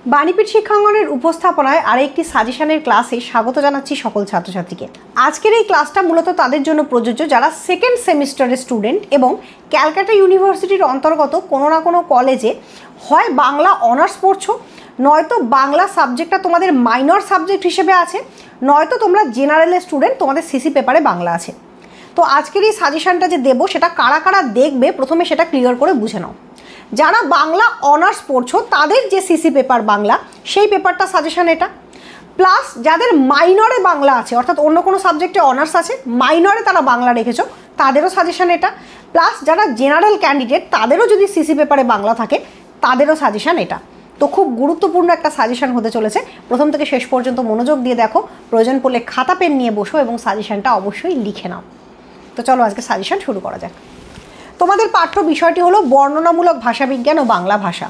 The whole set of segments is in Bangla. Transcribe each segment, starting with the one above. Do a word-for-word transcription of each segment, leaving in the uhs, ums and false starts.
বাণীপীঠ শিক্ষাঙ্গনের উপস্থাপনায় আরেকটি সাজেশনের ক্লাসে স্বাগত জানাচ্ছি সকল ছাত্রছাত্রীকে। আজকের এই ক্লাসটা মূলত তাদের জন্য প্রযোজ্য যারা সেকেন্ড সেমিস্টারের স্টুডেন্ট এবং ক্যালকাটা ইউনিভার্সিটির অন্তর্গত কোনো না কোনো কলেজে হয় বাংলা অনার্স পড়ছো, নয়তো বাংলা সাবজেক্টটা তোমাদের মাইনর সাবজেক্ট হিসেবে আছে, নয়তো তোমরা জেনারেলের স্টুডেন্ট, তোমাদের সিসি পেপারে বাংলা আছে। তো আজকের এই সাজেশনটা যে দেবো সেটা কারা কারা দেখবে প্রথমে সেটা ক্লিয়ার করে বুঝে নাও। যারা বাংলা অনার্স পড়ছো তাদের যে সিসি পেপার বাংলা সেই পেপারটা সাজেশন এটা, প্লাস যাদের মাইনরে বাংলা আছে অর্থাৎ অন্য কোনো সাবজেক্টে অনার্স আছে মাইনরে তারা বাংলা রেখেছো তাদেরও সাজেশন এটা, প্লাস যারা জেনারেল ক্যান্ডিডেট তাদেরও যদি সিসি পেপারে বাংলা থাকে তাদেরও সাজেশন এটা। তো খুব গুরুত্বপূর্ণ একটা সাজেশন হতে চলেছে, প্রথম থেকে শেষ পর্যন্ত মনোযোগ দিয়ে দেখো, প্রয়োজন পড়লে খাতা পেন নিয়ে বসো এবং সাজেশনটা অবশ্যই লিখে নাও। তো চলো আজকে সাজেশন শুরু করা যাক। তোমাদের পাঠ্য বিষয়টি হলো বর্ণনামূলক ভাষাবিজ্ঞান ও বাংলা ভাষা।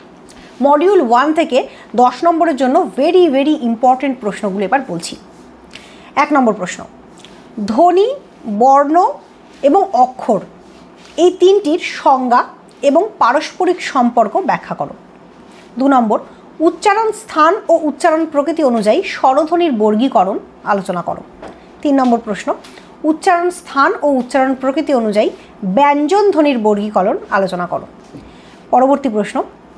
মডিউল ওয়ান থেকে দশ নম্বরের জন্য ভেরি ভেরি ইম্পর্টেন্ট প্রশ্নগুলো এবার বলছি। এক নম্বর প্রশ্ন, ধ্বনি, বর্ণ এবং অক্ষর এই তিনটির সংজ্ঞা এবং পারস্পরিক সম্পর্ক ব্যাখ্যা করো। দু নম্বর, উচ্চারণ স্থান ও উচ্চারণ প্রকৃতি অনুযায়ী স্বরধ্বনির বর্গীকরণ আলোচনা করো। তিন নম্বর প্রশ্ন, উচ্চারণ স্থান ও উচ্চারণ প্রকৃতি অনুযায়ী ব্যঞ্জন ধ্বনির বর্গীকরণ আলোচনা করো। পরবর্তী প্রশ্ন,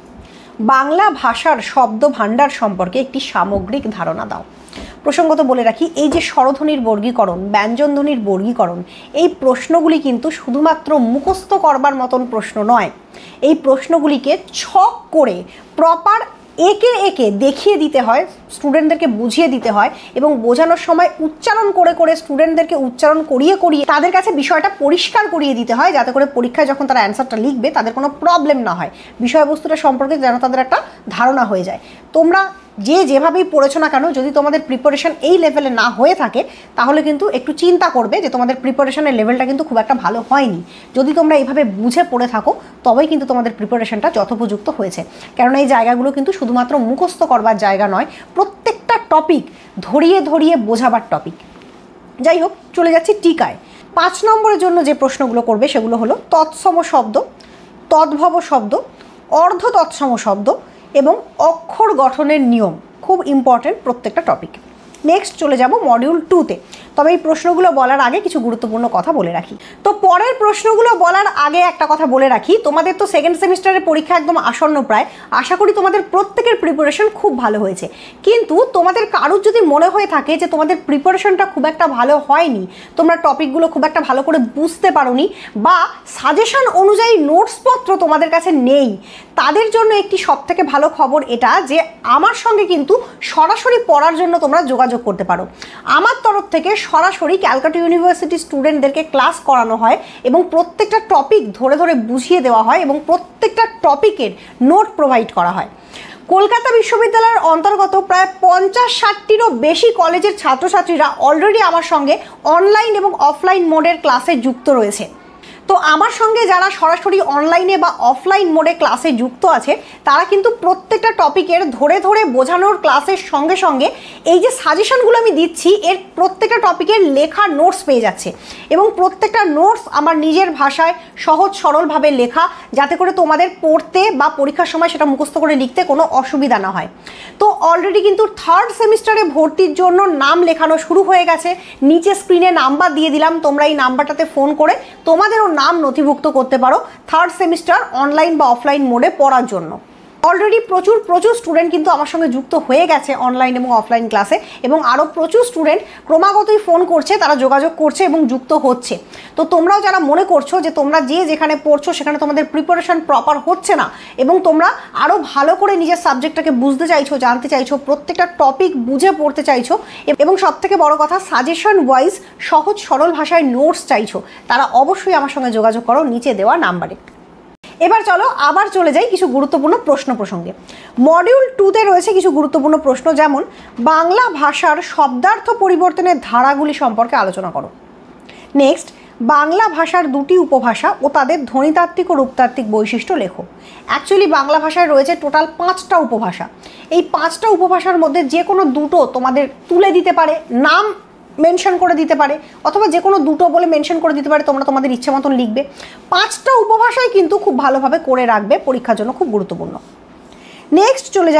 বাংলা ভাষার শব্দ ভাণ্ডার সম্পর্কে একটি সামগ্রিক ধারণা দাও। প্রসঙ্গত বলে রাখি, এই যে স্বরধ্বনির বর্গীকরণ, ব্যঞ্জন ধ্বনির বর্গীকরণ, এই প্রশ্নগুলি কিন্তু শুধুমাত্র মুখস্থ করবার মতন প্রশ্ন নয়, এই প্রশ্নগুলিকে ছক করে প্রপার একে একে দেখিয়ে দিতে হয়, স্টুডেন্টদেরকে বুঝিয়ে দিতে হয় এবং বোঝানোর সময় উচ্চারণ করে করে স্টুডেন্টদেরকে উচ্চারণ করিয়ে করিয়ে তাদের কাছে বিষয়টা পরিষ্কার করিয়ে দিতে হয়, যাতে করে পরীক্ষায় যখন তারা অ্যান্সারটা লিখবে তাদের কোনো প্রবলেম না হয়, বিষয়বস্তুটা সম্পর্কে যেন তাদের একটা ধারণা হয়ে যায়। তোমরা যে যেভাবেই পড়েছো না কেন, যদি তোমাদের প্রিপারেশন এই লেভেলে না হয়ে থাকে তাহলে কিন্তু একটু চিন্তা করবে যে তোমাদের প্রিপারেশনের লেভেলটা কিন্তু খুব একটা ভালো হয়নি। যদি তোমরা এইভাবে বুঝে পড়ে থাকো তবেই কিন্তু তোমাদের প্রিপারেশনটা যথোপযুক্ত হয়েছে, কারণ এই জায়গাগুলো কিন্তু শুধুমাত্র মুখস্থ করবার জায়গা নয়, প্রত্যেকটা টপিক ধরিয়ে ধরিয়ে বোঝাবার টপিক। যাই হোক, চলে যাচ্ছি টিকায়। পাঁচ নম্বরের জন্য যে প্রশ্নগুলো করবে সেগুলো হলো তৎসম শব্দ, তদ্ভব শব্দ, অর্ধ তৎসম শব্দ এবং অক্ষর গঠনের নিয়ম। খুব ইম্পর্টেন্ট প্রত্যেকটা টপিক। নেক্সট চলে যাব মডিউল টুতে। তবে এই প্রশ্নগুলো বলার আগে কিছু গুরুত্বপূর্ণ কথা বলে রাখি। তো পরের প্রশ্নগুলো বলার আগে একটা কথা বলে রাখি, তোমাদের তো সেকেন্ড সেমিস্টারের পরীক্ষা একদম আসন্ন প্রায়, আশা করি তোমাদের প্রত্যেকের প্রিপারেশন খুব ভালো হয়েছে। কিন্তু তোমাদের কারোর যদি মনে হয়ে থাকে যে তোমাদের প্রিপারেশনটা খুব একটা ভালো হয়নি, তোমরা টপিকগুলো খুব একটা ভালো করে বুঝতে পারোনি বা সাজেশন অনুযায়ী নোটসপত্র তোমাদের কাছে নেই, তাদের জন্য একটি সবথেকে ভালো খবর এটা যে আমার সঙ্গে কিন্তু সরাসরি পড়ার জন্য তোমরা যোগাযোগ করতে পারো। আমার তরফ থেকে সরাসরি ক্যালকাটা ইউনিভার্সিটি স্টুডেন্টদেরকে ক্লাস করানো হয় এবং প্রত্যেকটা টপিক ধরে ধরে বুঝিয়ে দেওয়া হয় এবং প্রত্যেকটা টপিকের নোট প্রোভাইড করা হয়। কলকাতা বিশ্ববিদ্যালয়ের অন্তর্গত প্রায় পঞ্চাশ ষাটটিরও বেশি কলেজের ছাত্রছাত্রীরা অলরেডি আমার সঙ্গে অনলাইন এবং অফলাইন মোডের ক্লাসে যুক্ত রয়েছে। তো আমার সঙ্গে যারা সরাসরি অনলাইনে বা অফলাইন মোডে ক্লাসে যুক্ত আছে তারা কিন্তু প্রত্যেকটা টপিকের ধরে ধরে বোঝানোর ক্লাসের সঙ্গে সঙ্গে এই যে সাজেশনগুলো আমি দিচ্ছি এর প্রত্যেকটা টপিকের লেখা নোটস পেয়ে যাচ্ছে এবং প্রত্যেকটা নোটস আমার নিজের ভাষায় সহজ সরলভাবে লেখা, যাতে করে তোমাদের পড়তে বা পরীক্ষার সময় সেটা মুখস্থ করে লিখতে কোনো অসুবিধা না হয়। তো অলরেডি কিন্তু থার্ড সেমিস্টারে ভর্তির জন্য নাম লেখানো শুরু হয়ে গেছে। নিচে স্ক্রিনে নাম্বার দিয়ে দিলাম, তোমরা এই নাম্বারটাতে ফোন করে তোমাদেরও নাম নথিভুক্ত করতে পারো থার্ড সেমিস্টার অনলাইন বা অফলাইন মোডে পড়ার জন্য। অলরেডি প্রচুর প্রচুর স্টুডেন্ট কিন্তু আমার সঙ্গে যুক্ত হয়ে গেছে অনলাইন এবং অফলাইন ক্লাসে এবং আরও প্রচুর স্টুডেন্ট ক্রমাগতই ফোন করছে, তারা যোগাযোগ করছে এবং যুক্ত হচ্ছে। তো তোমরাও যারা মনে করছো যে তোমরা যে যেখানে পড়ছো সেখানে তোমাদের প্রিপারেশন প্রপার হচ্ছে না এবং তোমরা আরও ভালো করে নিজের সাবজেক্টটাকে বুঝতে চাইছো, জানতে চাইছো, প্রত্যেকটা টপিক বুঝে পড়তে চাইছো এবং সবথেকে বড় কথা সাজেশন ওয়াইজ সহজ সরল ভাষায় নোটস চাইছো, তারা অবশ্যই আমার সঙ্গে যোগাযোগ করো নিচে দেওয়া নাম্বারে। এবার চলো আবার চলে যাই কিছু গুরুত্বপূর্ণ প্রশ্ন প্রসঙ্গে। মডিউল টুতে রয়েছে কিছু গুরুত্বপূর্ণ প্রশ্ন, যেমন বাংলা ভাষার শব্দার্থ পরিবর্তনের ধারাগুলি সম্পর্কে আলোচনা করো। নেক্সট, বাংলা ভাষার দুটি উপভাষা ও তাদের ধ্বনিতাত্ত্বিক ও রূপতাত্ত্বিক বৈশিষ্ট্য লেখো। অ্যাকচুয়ালি বাংলা ভাষায় রয়েছে টোটাল পাঁচটা উপভাষা। এই পাঁচটা উপভাষার মধ্যে যে কোনো দুটো তোমাদের তুলে দিতে পারে, নাম মেনশন করে দিতে পারে, অথবা যে কোনো দুটো বলে মেনশন করে দিতে পারে, তোমরা তোমাদের ইচ্ছে মতন লিখবে। পাঁচটা উপভাষাই কিন্তু খুব ভালোভাবে করে রাখবে, পরীক্ষার জন্য খুব গুরুত্বপূর্ণ। নেক্সট চলে যাব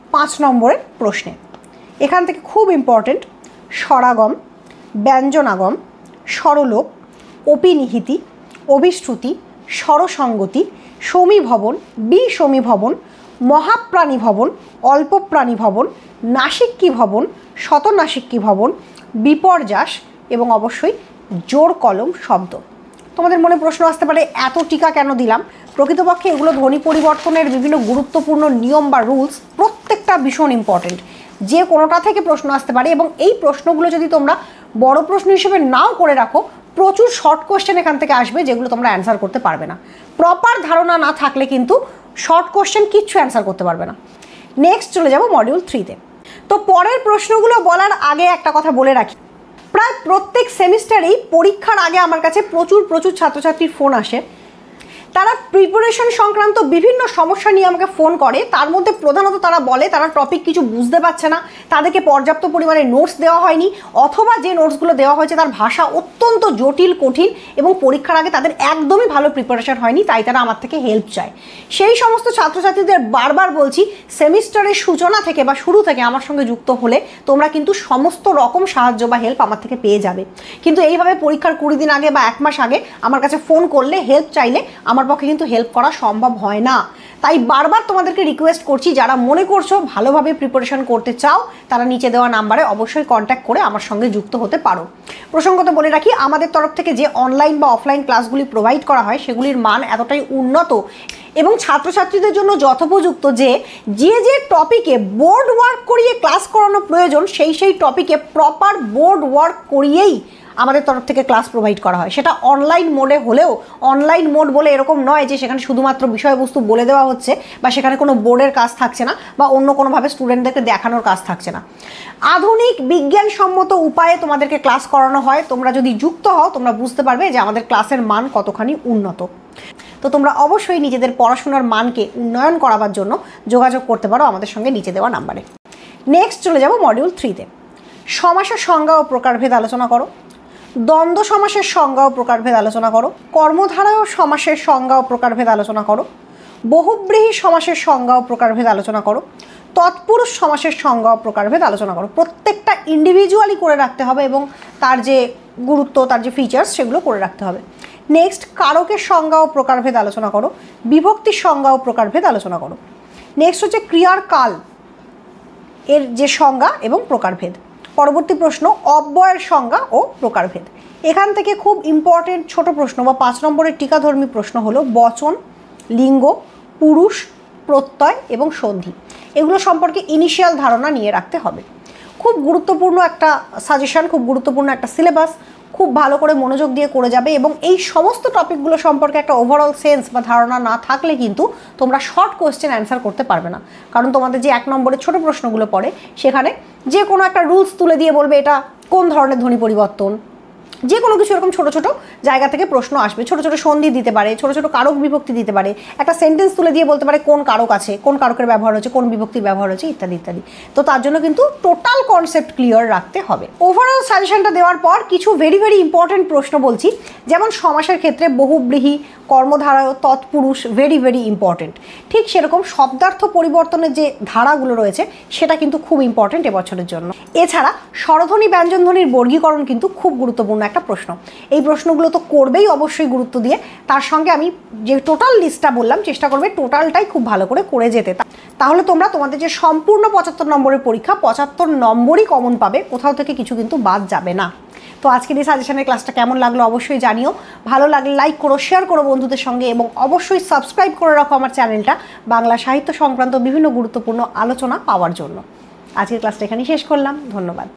পাঁচ নম্বরের প্রশ্নে। এখান থেকে খুব ইম্পর্টেন্ট স্বরাগম, ব্যঞ্জনাগম, স্বরলোপ, অপিনিহিতি, অভিশ্রুতি, স্বরসঙ্গতি, সমীভবন, বিসমীভবন, মহাপ্রাণীভবন, অল্পপ্রাণীভবন, নাসিক্যীভবন, শতনাসিক্যীভবন, বিপর্যাস এবং অবশ্যই জোর কলম শব্দ। তোমাদের মনে প্রশ্ন আসতে পারে এত টিকা কেন দিলাম? প্রকৃতপক্ষে এগুলো ধ্বনি পরিবর্তনের বিভিন্ন গুরুত্বপূর্ণ নিয়ম বা রুলস, প্রত্যেকটা ভীষণ ইম্পর্টেন্ট, যে কোনোটা থেকে প্রশ্ন আসতে পারে। এবং এই প্রশ্নগুলো যদি তোমরা বড় প্রশ্ন হিসেবে নাও করে রাখো, প্রচুর শর্ট কোশ্চেন এখান থেকে আসবে যেগুলো তোমরা অ্যান্সার করতে পারবে না। প্রপার ধারণা না থাকলে কিন্তু শর্ট কোশ্চেন কিচ্ছু অ্যান্সার করতে পারবে না। নেক্সট চলে যাব মডিউল থ্রিতে। তো পরের প্রশ্নগুলো বলার আগে একটা কথা বলে রাখি, প্রায় প্রত্যেক সেমিস্টারেই পরীক্ষার আগে আমার কাছে প্রচুর প্রচুর ছাত্রছাত্রীর ফোন আসে। তারা প্রিপারেশন সংক্রান্ত বিভিন্ন সমস্যা নিয়ে আমাকে ফোন করে। তার মধ্যে প্রধানত তারা বলে তারা টপিক কিছু বুঝতে পারছে না, তাদেরকে পর্যাপ্ত পরিমাণে নোটস দেওয়া হয়নি, অথবা যে নোটসগুলো দেওয়া হয়েছে তার ভাষা অত্যন্ত জটিল কঠিন এবং পরীক্ষার আগে তাদের একদমই ভালো প্রিপারেশন হয়নি, তাই তারা আমার থেকে হেল্প চায়। সেই সমস্ত ছাত্রছাত্রীদের বারবার বলছি, সেমিস্টারের সূচনা থেকে বা শুরু থেকে আমার সঙ্গে যুক্ত হলে তোমরা কিন্তু সমস্ত রকম সাহায্য বা হেল্প আমার থেকে পেয়ে যাবে। কিন্তু এইভাবে পরীক্ষার কুড়ি দিন আগে বা এক মাস আগে আমার কাছে ফোন করলে, হেল্প চাইলে আমার পক্ষে কিন্তু হেল্প করা সম্ভব হয় না। তাই বারবার তোমাদেরকে রিকোয়েস্ট করছি, যারা মনে করছো ভালোভাবে প্রিপারেশন করতে চাও, তারা নিচে দেওয়া নাম্বারে অবশ্যই কন্ট্যাক্ট করে আমার সঙ্গে যুক্ত হতে পারো। প্রসঙ্গত বলে রাখি, আমাদের তরফ থেকে যে অনলাইন বা অফলাইন ক্লাসগুলি প্রোভাইড করা হয় সেগুলির মান এতটাই উন্নত এবং ছাত্রছাত্রীদের জন্য যথোপযুক্ত যে যে যে টপিকে বোর্ড ওয়ার্ক করিয়ে ক্লাস করানো প্রয়োজন, সেই সেই টপিকে প্রপার বোর্ড ওয়ার্ক করিয়েই আমাদের তরফ থেকে ক্লাস প্রোভাইড করা হয়। সেটা অনলাইন মোডে হলেও, অনলাইন মোড বলে এরকম নয় যে সেখানে শুধুমাত্র বিষয়বস্তু বলে দেওয়া হচ্ছে বা সেখানে কোনো বোর্ডের কাজ থাকছে না বা অন্য কোনোভাবে স্টুডেন্টদেরকে দেখানোর কাজ থাকছে না। আধুনিক বিজ্ঞানসম্মত উপায়ে তোমাদেরকে ক্লাস করানো হয়। তোমরা যদি যুক্ত হও তোমরা বুঝতে পারবে যে আমাদের ক্লাসের মান কতখানি উন্নত। তো তোমরা অবশ্যই নিজেদের পড়াশোনার মানকে উন্নয়ন করাবার জন্য যোগাযোগ করতে পারো আমাদের সঙ্গে নিচে দেওয়া নাম্বারে। নেক্সট চলে যাব মডিউল থ্রিতে। সমাসের সংজ্ঞা ও প্রকারভেদ আলোচনা করো, দ্বন্দ্ব সমাসের সংজ্ঞা ও প্রকারভেদ আলোচনা করো, কর্মধারয় সমাসের সংজ্ঞা ও প্রকারভেদ আলোচনা করো, বহুব্রীহি সমাসের সংজ্ঞা ও প্রকারভেদ আলোচনা করো, তৎপুরুষ সমাসের সংজ্ঞা ও প্রকারভেদ আলোচনা করো। প্রত্যেকটা ইন্ডিভিজুয়ালি করে রাখতে হবে এবং তার যে গুরুত্ব, তার যে ফিচার্স, সেগুলো করে রাখতে হবে। নেক্সট কারকের সংজ্ঞা ও প্রকারভেদ আলোচনা করো, বিভক্তির সংজ্ঞা ও প্রকারভেদ আলোচনা করো। নেক্সট হচ্ছে ক্রিয়ার কাল এর যে সংজ্ঞা এবং প্রকারভেদ। পরবর্তী প্রশ্ন অব্যয়ের সংজ্ঞা ও প্রকারভেদ। এখান থেকে খুব ইম্পর্টেন্ট ছোট প্রশ্ন বা পাঁচ নম্বরের টিকাধর্মী প্রশ্ন হলো বচন, লিঙ্গ, পুরুষ, প্রত্যয় এবং সন্ধি। এগুলো সম্পর্কে ইনিশিয়াল ধারণা নিয়ে রাখতে হবে। খুব গুরুত্বপূর্ণ একটা সাজেশন, খুব গুরুত্বপূর্ণ একটা সিলেবাস, খুব ভালো করে মনোযোগ দিয়ে করে যাবে এবং এই সমস্ত টপিকগুলো সম্পর্কে একটা ওভারঅল সেন্স বা ধারণা না থাকলে কিন্তু তোমরা শর্ট কোয়েশ্চেন অ্যান্সার করতে পারবে না। কারণ তোমাদের যে এক নম্বরের ছোট প্রশ্নগুলো পড়ে সেখানে যে কোনো একটা রুলস তুলে দিয়ে বলবে এটা কোন ধরনের ধ্বনি পরিবর্তন, যে কোনো কিছু এরকম ছোটো ছোটো জায়গা থেকে প্রশ্ন আসবে। ছোটো ছোটো সন্ধি দিতে পারে, ছোটো ছোটো কারক বিভক্তি দিতে পারে, একটা সেন্টেন্স তুলে দিয়ে বলতে পারে কোন কারক আছে, কোন কারকের ব্যবহার হচ্ছে, কোন বিভক্তির ব্যবহার হচ্ছে, ইত্যাদি ইত্যাদি। তো তার জন্য কিন্তু টোটাল কনসেপ্ট ক্লিয়ার রাখতে হবে। ওভারঅল সাজেশনটা দেওয়ার পর কিছু ভেরি ভেরি ইম্পর্টেন্ট প্রশ্ন বলছি, যেমন সমাসের ক্ষেত্রে বহুব্রীহি, কর্মধারয়, তৎপুরুষ ভেরি ভেরি ইম্পর্টেন্ট। ঠিক সেরকম শব্দার্থ পরিবর্তনের যে ধারাগুলো রয়েছে সেটা কিন্তু খুব ইম্পর্টেন্ট এবছরের জন্য। এছাড়া স্বরধ্বনি ব্যঞ্জনধ্বনির বর্গীকরণ কিন্তু খুব গুরুত্বপূর্ণ একটা প্রশ্ন। এই প্রশ্নগুলো তো করবেই অবশ্যই গুরুত্ব দিয়ে, তার সঙ্গে আমি যে টোটাল লিস্টটা বললাম চেষ্টা করবে টোটালটাই খুব ভালো করে করে যেতে। তাহলে তোমরা তোমাদের যে সম্পূর্ণ পঁচাত্তর নম্বরের পরীক্ষা, পঁচাত্তর নম্বরই কমন পাবে, কোথাও থেকে কিছু কিন্তু বাদ যাবে না। তো আজকের এই সাজেশনের ক্লাসটা কেমন লাগলো অবশ্যই জানিও। ভালো লাগলে লাইক করো, শেয়ার করো বন্ধুদের সঙ্গে এবং অবশ্যই সাবস্ক্রাইব করে রাখো আমার চ্যানেলটা বাংলা সাহিত্য সংক্রান্ত বিভিন্ন গুরুত্বপূর্ণ আলোচনা পাওয়ার জন্য। আজকের ক্লাসটা এখানেই শেষ করলাম। ধন্যবাদ।